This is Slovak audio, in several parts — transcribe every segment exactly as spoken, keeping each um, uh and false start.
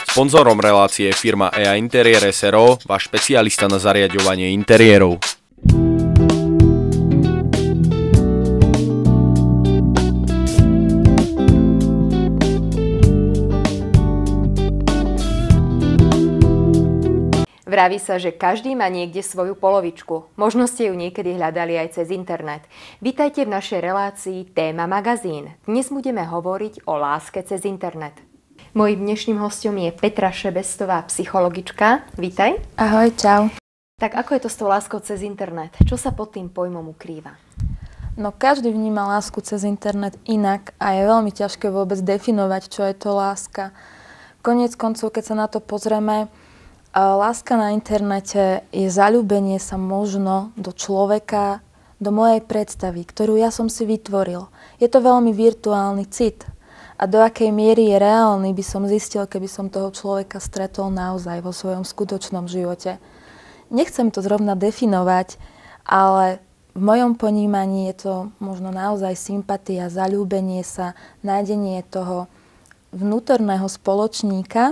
Sponzorom relácie je firma é á Interiér es er ó, váš špecialista na zariaďovanie interiérov. Vraví sa, že každý má niekde svoju polovičku. Možno ste ju niekedy hľadali aj cez internet. Vítajte v našej relácii Téma magazín. Dnes budeme hovoriť o láske cez internet. Mojím dnešným hostom je Petra Šebestová, psychologička. Vítaj. Ahoj, čau. Tak ako je to s tou láskou cez internet? Čo sa pod tým pojmom ukrýva? No každý vníma lásku cez internet inak a je veľmi ťažké vôbec definovať, čo je to láska. Koniec koncov, keď sa na to pozrieme, láska na internete je zaľúbenie sa možno do človeka, do mojej predstavy, ktorú ja som si vytvoril. Je to veľmi virtuálny cit. A do akej miery je reálny, by som zistil, keby som toho človeka stretol naozaj vo svojom skutočnom živote. Nechcem to zrovna definovať, ale v mojom ponímaní je to možno naozaj sympatia, zaľúbenie sa, nájdenie toho vnútorného spoločníka,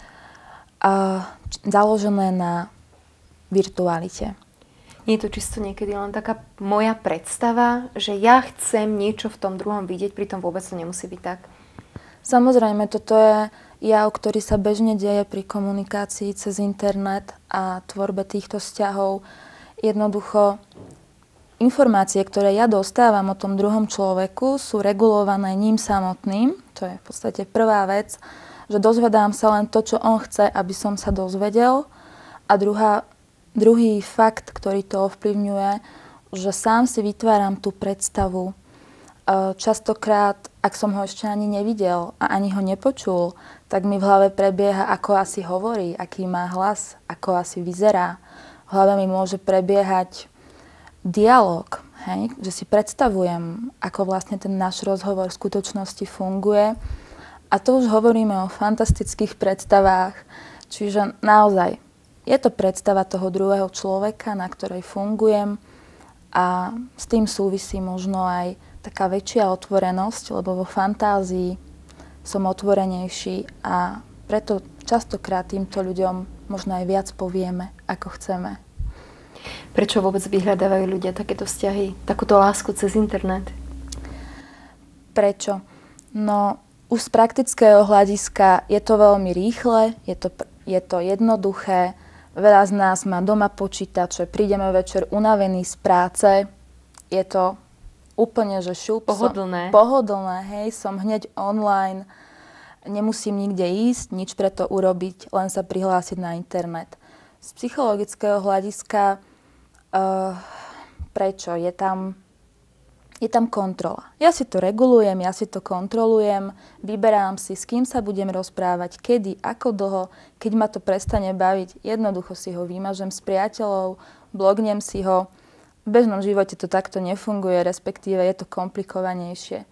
a založené na virtualite. Nie je to čisto niekedy len taká moja predstava, že ja chcem niečo v tom druhom vidieť, pritom vôbec to nemusí byť tak? Samozrejme, toto je jav, ktorý sa bežne deje pri komunikácii cez internet a tvorbe týchto vzťahov. Jednoducho, informácie, ktoré ja dostávam o tom druhom človeku, sú regulované ním samotným. To je v podstate prvá vec, že dozvedám sa len to, čo on chce, aby som sa dozvedel. A druhá, druhý fakt, ktorý to ovplyvňuje, že sám si vytváram tú predstavu. Častokrát, ak som ho ešte ani nevidel a ani ho nepočul, tak mi v hlave prebieha, ako asi hovorí, aký má hlas, ako asi vyzerá. V hlave mi môže prebiehať dialog, hej? Že si predstavujem, ako vlastne ten náš rozhovor v skutočnosti funguje. A to už hovoríme o fantastických predstavách, čiže naozaj je to predstava toho druhého človeka, na ktorej fungujem a s tým súvisí možno aj taká väčšia otvorenosť, lebo vo fantázii som otvorenejší a preto častokrát týmto ľuďom možno aj viac povieme, ako chceme. Prečo vôbec vyhľadávajú ľudia takéto vzťahy, takúto lásku cez internet? Prečo? No, už z praktického hľadiska je to veľmi rýchle, je to, je to jednoduché. Veľa z nás má doma počítače, prídeme večer unavení z práce. Je to úplne, že šup. Pohodlné. Som, pohodlné, hej, som hneď online. Nemusím nikde ísť, nič preto urobiť, len sa prihlásiť na internet. Z psychologického hľadiska, uh, prečo? Je tam... Je tam kontrola. Ja si to regulujem, ja si to kontrolujem, vyberám si, s kým sa budem rozprávať, kedy, ako dlho. Keď ma to prestane baviť, jednoducho si ho vymažem s priateľov, blognem si ho. V bežnom živote to takto nefunguje, respektíve je to komplikovanejšie. E,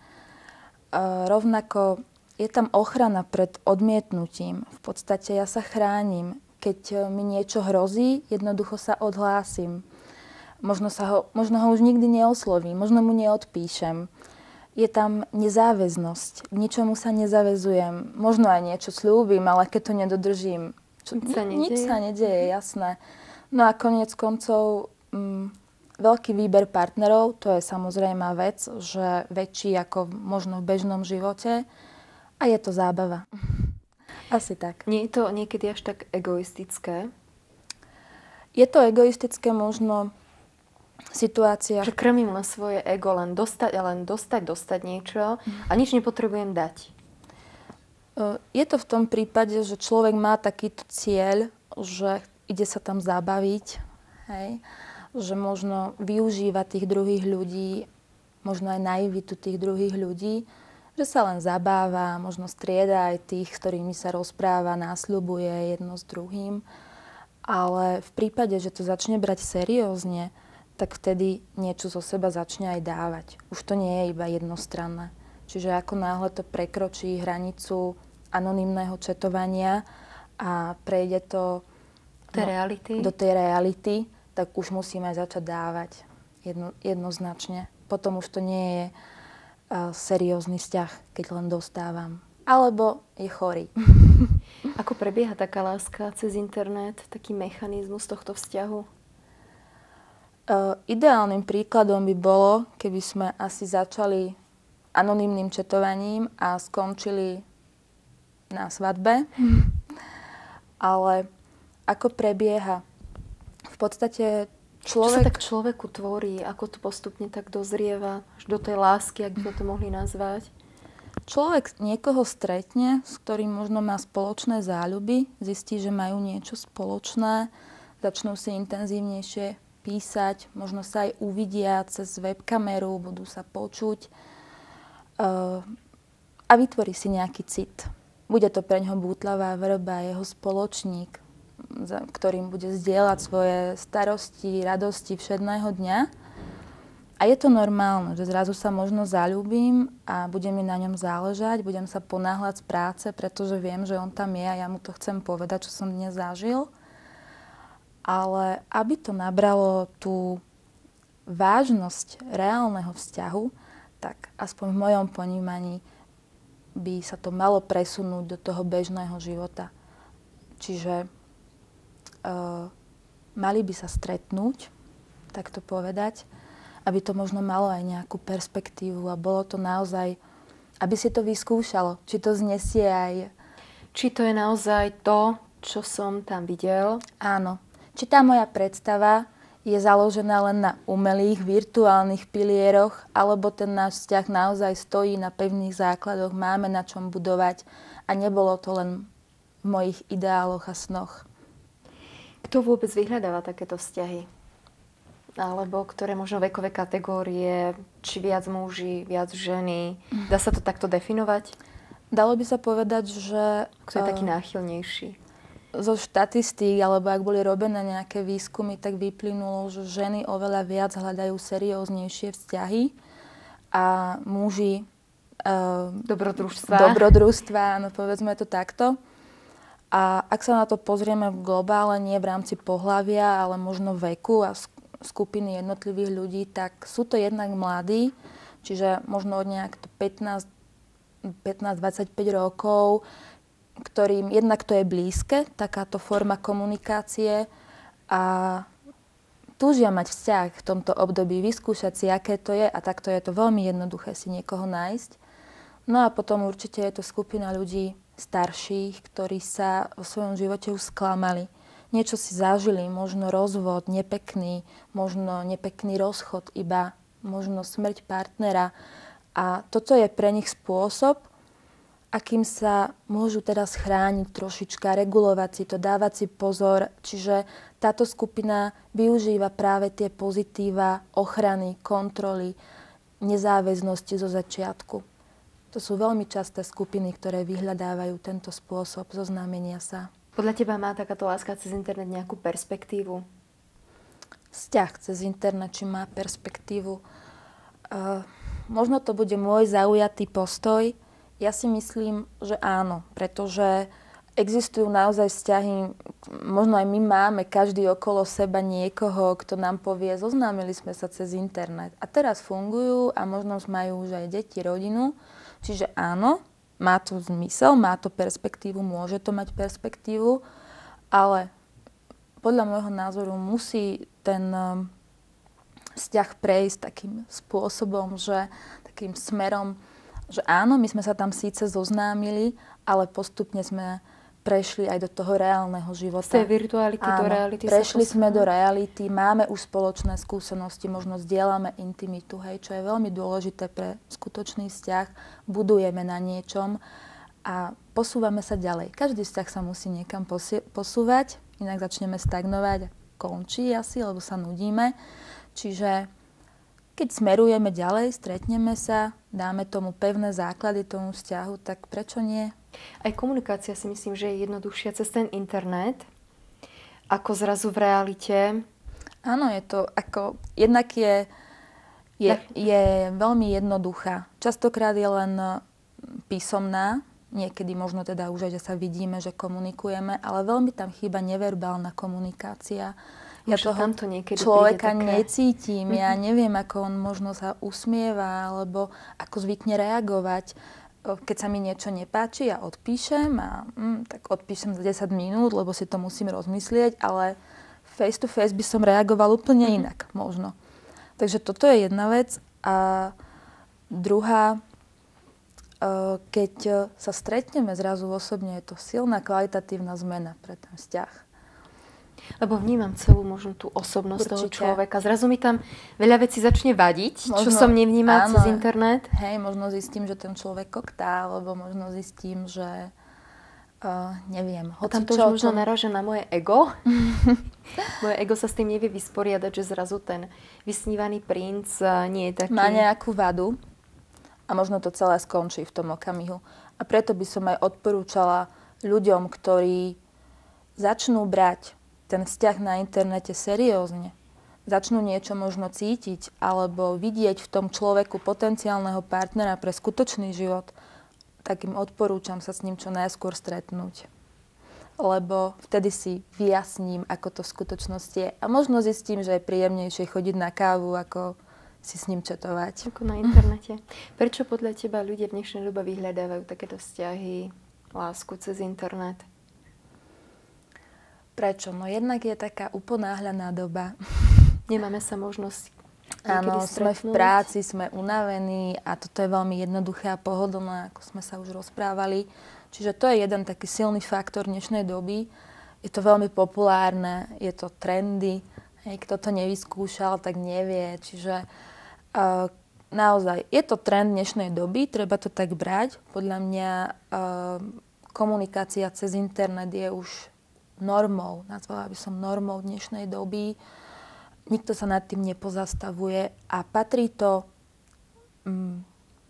rovnako je tam ochrana pred odmietnutím. V podstate ja sa chránim. Keď mi niečo hrozí, jednoducho sa odhlásim. Možno, sa ho, možno ho už nikdy neoslovím, možno mu neodpíšem. Je tam nezáväznosť, k ničomu sa nezaväzujem. Možno aj niečo sľúbim, ale keď to nedodržím, čo, nič sa nedieje. Nič sa nedieje, jasné. No a koniec koncov, mm, veľký výber partnerov, to je samozrejmá vec, že väčší ako možno v bežnom živote a je to zábava. Asi tak. Nie je to niekedy až tak egoistické? Je to egoistické možno situácia. Že krmím len svoje ego, len dostať, len dostať, dostať niečo a nič nepotrebujem dať. Je to v tom prípade, že človek má takýto cieľ, že ide sa tam zabaviť, hej? Že možno využíva tých druhých ľudí, možno aj naivitu tých druhých ľudí, že sa len zabáva, možno strieda aj tých, s ktorými sa rozpráva, nasľubuje jedno s druhým. Ale v prípade, že to začne brať seriózne, tak vtedy niečo zo seba začne aj dávať. Už to nie je iba jednostranné. Čiže ako náhle to prekročí hranicu anonymného četovania a prejde to tej no, reality. do tej reality, tak už musíme začať dávať jedno, jednoznačne. Potom už to nie je uh, seriózny vzťah, keď len dostávam. Alebo je chorý. Ako prebieha taká láska cez internet, taký mechanizmus tohto vzťahu? Uh, ideálnym príkladom by bolo, keby sme asi začali anonymným četovaním a skončili na svadbe. Ale ako prebieha? V podstate človek... Čo sa tak človeku tvorí? Ako to postupne tak dozrieva až do tej lásky, ak by to mohli nazvať? Človek niekoho stretne, s ktorým možno má spoločné záľuby, zistí, že majú niečo spoločné, začnú si intenzívnejšie písať, možno sa aj uvidia cez webkameru, budú sa počuť uh, a vytvorí si nejaký cit. Bude to pre ňoho bútlavá vrba, jeho spoločník, za ktorým bude zdieľať svoje starosti, radosti všedného dňa. A je to normálne, že zrazu sa možno zaľúbim a bude mi na ňom záležať, budem sa ponáhľať z práce, pretože viem, že on tam je a ja mu to chcem povedať, čo som dnes zažil. Ale aby to nabralo tú vážnosť reálneho vzťahu, tak aspoň v mojom ponímaní by sa to malo presunúť do toho bežného života. Čiže uh, mali by sa stretnúť, tak to povedať, aby to možno malo aj nejakú perspektívu a bolo to naozaj, aby si to vyskúšalo, či to znesie aj... Či to je naozaj to, čo som tam videl? Áno. Či tá moja predstava je založená len na umelých, virtuálnych pilieroch, alebo ten náš vzťah naozaj stojí na pevných základoch, máme na čom budovať a nebolo to len v mojich ideáloch a snoch. Kto vôbec vyhľadáva takéto vzťahy? Alebo ktoré možno vekové kategórie, či viac muži, viac ženy. Dá sa to takto definovať? Dalo by sa povedať, že... Kto je taký náchylnejší? Zo štatistík, alebo ak boli robené nejaké výskumy, tak vyplynulo, že ženy oveľa viac hľadajú serióznejšie vzťahy a muži... Uh, dobrodružstva. Dobrodružstva, no povedzme to takto. A ak sa na to pozrieme v globále, nie v rámci pohlavia, ale možno veku a skupiny jednotlivých ľudí, tak sú to jednak mladí, čiže možno od nejak pätnásť dvadsaťpäť rokov, ktorým jednak to je blízke, takáto forma komunikácie a túžia mať vzťah v tomto období, vyskúšať si, aké to je a takto je to veľmi jednoduché si niekoho nájsť. No a potom určite je to skupina ľudí starších, ktorí sa vo svojom živote už sklamali. Niečo si zažili, možno rozvod nepekný, možno nepekný rozchod iba, možno smrť partnera. A toto je pre nich spôsob, akým sa môžu teraz chrániť trošička, regulovať si to, dávať si pozor. Čiže táto skupina využíva práve tie pozitíva ochrany, kontroly, nezáväznosti zo začiatku. To sú veľmi časté skupiny, ktoré vyhľadávajú tento spôsob zoznámenia sa. Podľa teba má takáto láska cez internet nejakú perspektívu? Vzťah cez internet, či má perspektívu? Uh, možno to bude môj zaujatý postoj. Ja si myslím, že áno, pretože existujú naozaj vzťahy, možno aj my máme každý okolo seba niekoho, kto nám povie, zoznámili sme sa cez internet. A teraz fungujú a možno majú už aj deti, rodinu. Čiže áno, má to zmysel, má to perspektívu, môže to mať perspektívu, ale podľa môjho názoru musí ten um, vzťah prejsť takým spôsobom, že takým smerom, že áno, my sme sa tam síce zoznámili, ale postupne sme prešli aj do toho reálneho života. Z tej virtuality áno, do reality. Prešli sme do reality, máme už spoločné skúsenosti, možno zdieľame intimitu, hej, čo je veľmi dôležité pre skutočný vzťah. Budujeme na niečom a posúvame sa ďalej. Každý vzťah sa musí niekam posi- posúvať, inak začneme stagnovať a končí asi, lebo sa nudíme. Čiže keď smerujeme ďalej, stretneme sa, dáme tomu pevné základy tomu vzťahu, tak prečo nie? Aj komunikácia si myslím, že je jednoduchšia cez ten internet, ako zrazu v realite. Áno, je to ako, jednak je, je, je veľmi jednoduchá. Častokrát je len písomná, niekedy možno teda už aj, že sa vidíme, že komunikujeme, ale veľmi tam chýba neverbálna komunikácia. Ja Možno toho tamto niekedy človeka také... necítim, ja neviem, ako on možno sa usmieva, alebo ako zvykne reagovať. keď sa mi niečo nepáči, ja odpíšem a mm, tak odpíšem za desať minút, lebo si to musím rozmyslieť, ale face to face by som reagoval úplne inak, možno. Takže toto je jedna vec. A druhá, keď sa stretneme zrazu osobne, je to silná kvalitatívna zmena pre ten vzťah. Lebo vnímam celú možno tú osobnosť Určite. toho človeka. Zrazu mi tam veľa vecí začne vadiť, Možno, čo som nevnímala áno, cez internet. Hej, možno zistím, že ten človek koktá, alebo možno zistím, že uh, neviem. A tam to už možno tom... naráža na moje ego. Moje ego sa s tým nevie vysporiadať, že zrazu ten vysnívaný princ nie je taký... Má nejakú vadu a možno to celé skončí v tom okamihu. A preto by som aj odporúčala ľuďom, ktorí začnú brať ten vzťah na internete seriózne, začnú niečo možno cítiť alebo vidieť v tom človeku potenciálneho partnera pre skutočný život, tak im odporúčam sa s ním čo najskôr stretnúť. Lebo vtedy si vyjasním, ako to v skutočnosti je. A možno zistím, že je príjemnejšie chodiť na kávu, ako si s ním čatovať. Ako na internete. Prečo podľa teba ľudia v dnešnej dobe vyhľadávajú takéto vzťahy, lásku cez internet? Prečo? No jednak je taká uponáhľaná doba. Nemáme sa možnosť Áno, sme v stretnúť. práci, sme unavení a toto je veľmi jednoduché a pohodlné, ako sme sa už rozprávali. Čiže to je jeden taký silný faktor dnešnej doby. Je to veľmi populárne, je to trendy. Hej, kto to nevyskúšal, tak nevie. Čiže uh, naozaj je to trend dnešnej doby, treba to tak brať. Podľa mňa uh, komunikácia cez internet je už normou, nazvala by som normou dnešnej doby. Nikto sa nad tým nepozastavuje a patrí to um,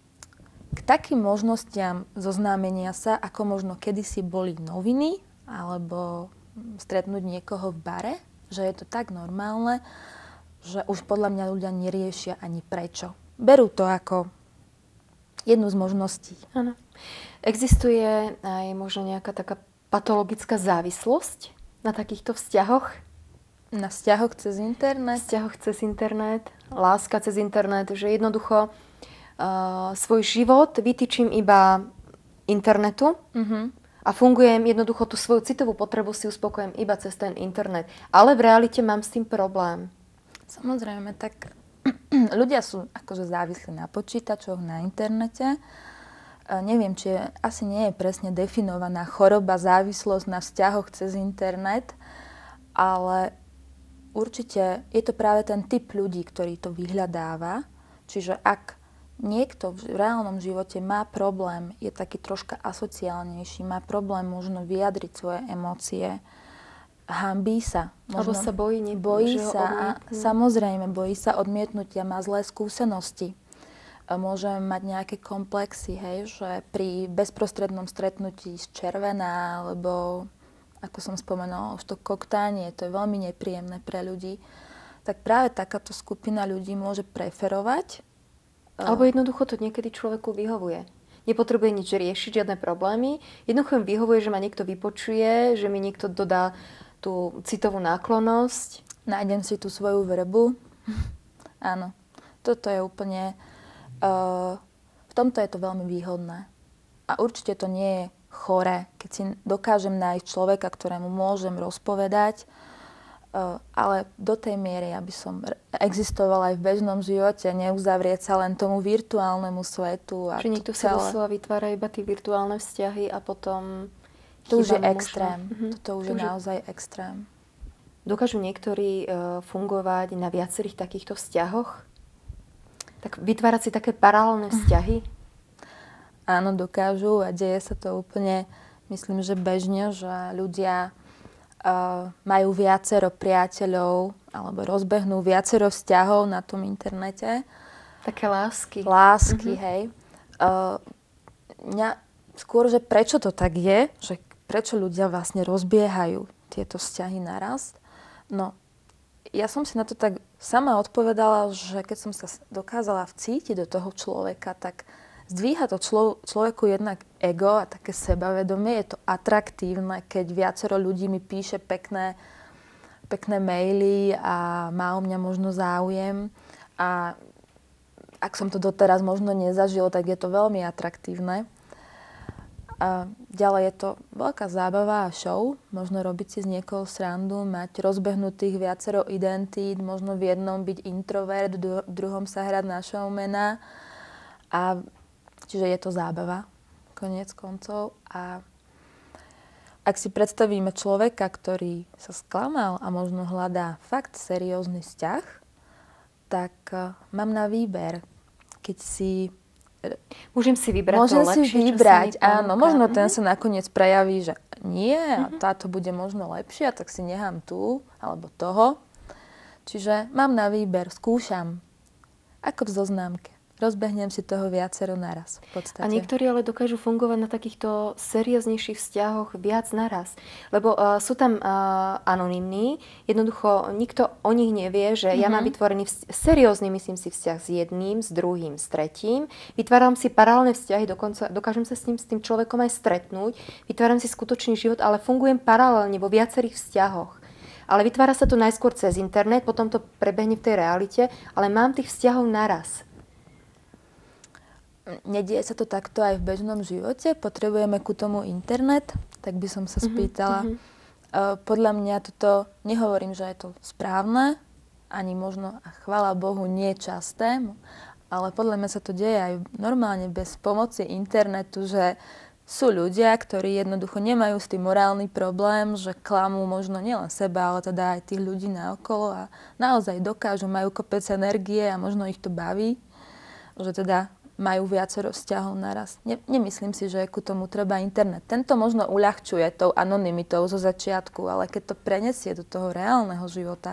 k takým možnostiam zoznámenia sa, ako možno kedysi boli noviny alebo stretnúť niekoho v bare, že je to tak normálne, že už podľa mňa ľudia neriešia ani prečo. Berú to ako jednu z možností. Áno. Existuje aj možno nejaká taká patologická závislosť na takýchto vzťahoch? Na vzťahoch cez internet? Vzťahoch cez internet, láska cez internet, že jednoducho uh, svoj život vytýčim iba internetu Uh-huh. a fungujem jednoducho tú svoju citovú potrebu si uspokojem iba cez ten internet. Ale v realite mám s tým problém. Samozrejme, tak ľudia sú akože závislí na počítačoch, na internete. Uh, neviem, či je, asi nie je presne definovaná choroba, závislosť na vzťahoch cez internet, ale určite je to práve ten typ ľudí, ktorý to vyhľadáva. Čiže ak niekto v reálnom živote má problém, je taký troška asociálnejší, má problém možno vyjadriť svoje emócie, hanbí sa. Alebo sa bojí, ne, bojí že ho sa a odmietnú. samozrejme bojí sa odmietnutia, má zlé skúsenosti. Môže mať nejaké komplexy, hej, že pri bezprostrednom stretnutí červená, alebo ako som spomenula, už to koktánie, to je veľmi nepríjemné pre ľudí. Tak práve takáto skupina ľudí môže preferovať. Alebo jednoducho to niekedy človeku vyhovuje. Nepotrebuje nič riešiť, žiadne problémy. Jednoducho im vyhovuje, že ma niekto vypočuje, že mi niekto dodá tú citovú náklonnosť. Nájdem si tú svoju vrbu. Áno, toto je úplne... Uh, v tomto je to veľmi výhodné. A určite to nie je choré, keď si dokážem nájsť človeka, ktorému môžem rozpovedať, uh, ale do tej miery, aby som existovala aj v bežnom živote, neuzavrieť sa len tomu virtuálnemu svetu. A že niekto to sa celé... doslova vytvára iba tie virtuálne vzťahy a potom... To už je chýba mu extrém. možno. Mhm. Toto už je naozaj extrém. Dokážu niektorí uh, fungovať na viacerých takýchto vzťahoch? Tak vytvárať si také paralelné vzťahy? Áno, dokážu a deje sa to úplne, myslím, že bežne, že ľudia uh, majú viacero priateľov alebo rozbehnú viacero vzťahov na tom internete. Také lásky. Lásky, Mhm. hej. Uh, mňa, skôr, že prečo to tak je, že prečo ľudia vlastne rozbiehajú tieto vzťahy naraz. No, ja som si na to tak sama odpovedala, že keď som sa dokázala vcítiť do toho človeka, tak zdvíha to člo- človeku jednak ego a také sebavedomie. Je to atraktívne, keď viacero ľudí mi píše pekné, pekné maily a má o mňa možno záujem. A ak som to doteraz možno nezažil, tak je to veľmi atraktívne. A ďalej je to veľká zábava a show. Možno robiť si z niekoho srandu, mať rozbehnutých viacero identít, možno v jednom byť introvert, v druhom sa hrať na showmana. A čiže je to zábava, koniec koncov. A ak si predstavíme človeka, ktorý sa sklamal a možno hľadá fakt seriózny vzťah, tak uh, mám na výber, keď si... Môžem si vybrať Môžem to si lepšie, vybrať, čo sa mi áno. ponúka. Možno Mhm. ten sa nakoniec prejaví, že nie, a Mhm. táto bude možno lepšia, tak si nechám tú, alebo toho. Čiže mám na výber, skúšam. Ako v zoznámke. Rozbehnem si toho viacero naraz, v podstate. A niektorí ale dokážu fungovať na takýchto serióznejších vzťahoch viac naraz. Lebo uh, sú tam uh, anonymní, jednoducho nikto o nich nevie, že mm-hmm. ja mám vytvorený vz- seriózny, myslím si, vzťah s jedným, s druhým, s tretím. Vytváram si paralelné vzťahy, dokonca dokážem sa s ním, s tým človekom aj stretnúť. Vytváram si skutočný život, ale fungujem paralelne vo viacerých vzťahoch. Ale vytvára sa to najskôr cez internet, potom to prebehne v tej realite, ale mám tých vzťahov naraz. Nedieje sa to takto aj v bežnom živote? Potrebujeme ku tomu internet? Tak by som sa spýtala. Mm-hmm. Uh, podľa mňa toto, nehovorím, že je to správne, ani možno, a chvála Bohu, nie časté, ale podľa mňa sa to deje aj normálne bez pomoci internetu, že sú ľudia, ktorí jednoducho nemajú s tým morálny problém, že klamú možno nielen seba, ale teda aj tých ľudí naokolo a naozaj dokážu, majú kopec energie a možno ich to baví, že teda majú viacero vzťahov naraz. Ne, nemyslím si, že ku tomu treba internet. Tento možno uľahčuje tou anonymitou zo začiatku, ale keď to prenesie do toho reálneho života,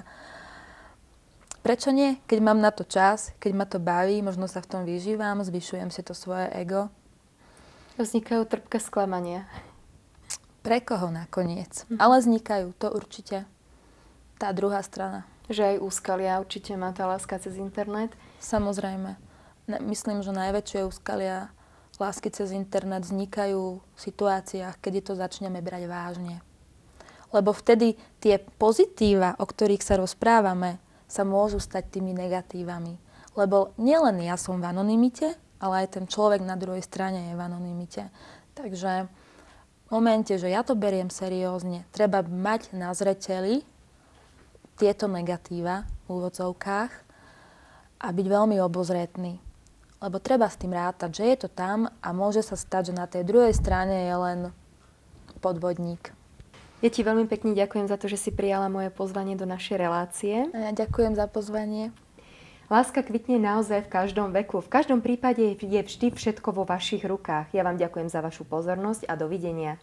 prečo nie? Keď mám na to čas, keď ma to baví, možno sa v tom vyžívam, zvyšujem si to svoje ego. Vznikajú trpké sklamania. Pre koho nakoniec? Mm. Ale vznikajú, to určite. Tá druhá strana. Že aj úskalia určite má tá láska cez internet. Samozrejme. Myslím, že najväčšie úskalia lásky cez internet vznikajú v situáciách, kedy to začneme brať vážne. Lebo vtedy tie pozitíva, o ktorých sa rozprávame, sa môžu stať tými negatívami. Lebo nielen ja som v anonymite, ale aj ten človek na druhej strane je v anonymite. Takže v momente, že ja to beriem seriózne, treba mať na zreteli tieto negatíva v úvodzovkách a byť veľmi obozretný. Lebo treba s tým rátať, že je to tam a môže sa stať, že na tej druhej strane je len podvodník. Ja ti veľmi pekne ďakujem za to, že si prijala moje pozvanie do našej relácie. A ja ďakujem za pozvanie. Láska kvitne naozaj v každom veku. V každom prípade je vždy všetko vo vašich rukách. Ja vám ďakujem za vašu pozornosť a dovidenia.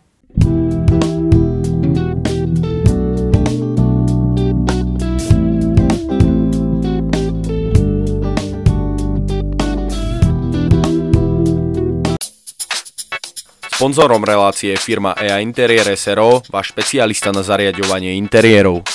Sponzorom relácie je firma é á Interiér es er ó, váš špecialista na zariaďovanie interiérov.